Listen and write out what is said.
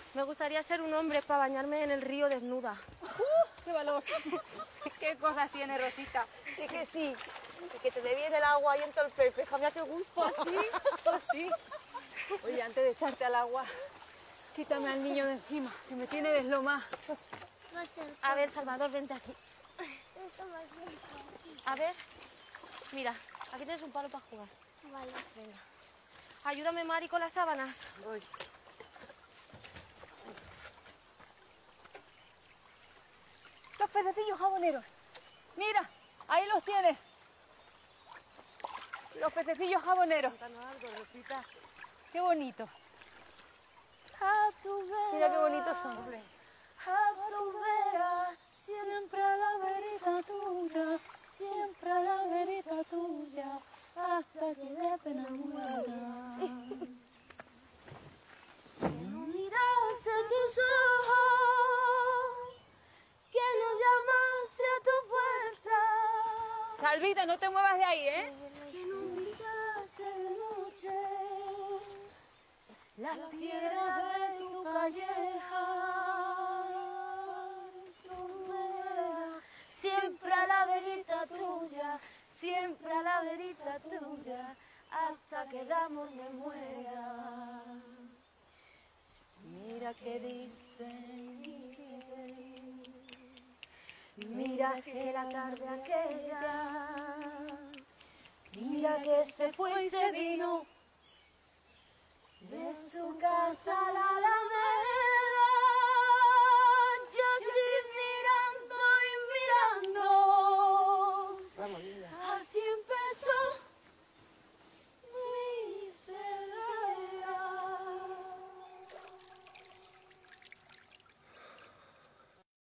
Me gustaría ser un hombre para bañarme en el río desnuda. ¡Qué valor! ¡Qué cosas tiene Rosita! Sí que sí. Y que te dé el agua y en todo el pepeja. Mira qué gusto. Pues sí, pues sí. Oye, antes de echarte al agua, quítame al niño de encima, que me tiene deslomada. A ver, Salvador, vente aquí. A ver, mira, aquí tienes un palo para jugar. Vale. Venga. Ayúdame, Mari, con las sábanas. Voy. Los pececillos jaboneros. Mira, ahí los tienes. Los pececillos jaboneros. Cuéntanos algo, Rosita. Qué bonito. Mira qué bonitos son. A tu vera, siempre a la verita tuya, siempre a la verita tuya, hasta que de pena muera. No miras en tus ojos, que nos llamase a tu puerta. Salvita, no te muevas de ahí, ¿eh? Que nos pisase de noche las piedras de tu calleja. Tu vera, siempre a la verita tuya, siempre a la verita tuya, hasta que el amor me muera. Mira que dicen, mira que la tarde aquella, mira que se fue y se vino de su casa a la